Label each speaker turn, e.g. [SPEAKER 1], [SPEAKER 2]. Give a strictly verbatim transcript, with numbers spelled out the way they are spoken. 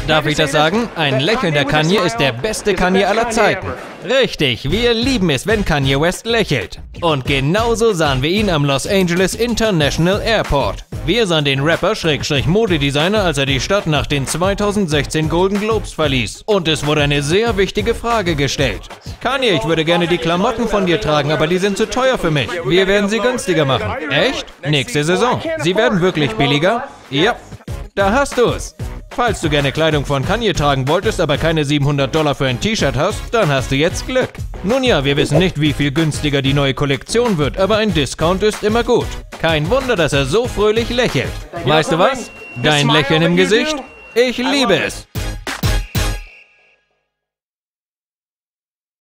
[SPEAKER 1] Darf ich das sagen? Ein lächelnder Kanye ist der beste Kanye aller Zeiten. Richtig, wir lieben es, wenn Kanye West lächelt. Und genauso sahen wir ihn am Los Angeles International Airport. Wir sahen den Rapper Schrägstrich Modedesigner, als er die Stadt nach den zweitausendsechzehn Golden Globes verließ. Und es wurde eine sehr wichtige Frage gestellt. Kanye, ich würde gerne die Klamotten von dir tragen, aber die sind zu teuer für mich. Wir werden sie günstiger machen. Echt? Nächste Saison. Sie werden wirklich billiger? Ja. Da hast du's. Falls du gerne Kleidung von Kanye tragen wolltest, aber keine siebenhundert Dollar für ein T-Shirt hast, dann hast du jetzt Glück. Nun ja, wir wissen nicht, wie viel günstiger die neue Kollektion wird, aber ein Discount ist immer gut. Kein Wunder, dass er so fröhlich lächelt. Weißt du was? Dein Lächeln im Gesicht? Ich liebe es.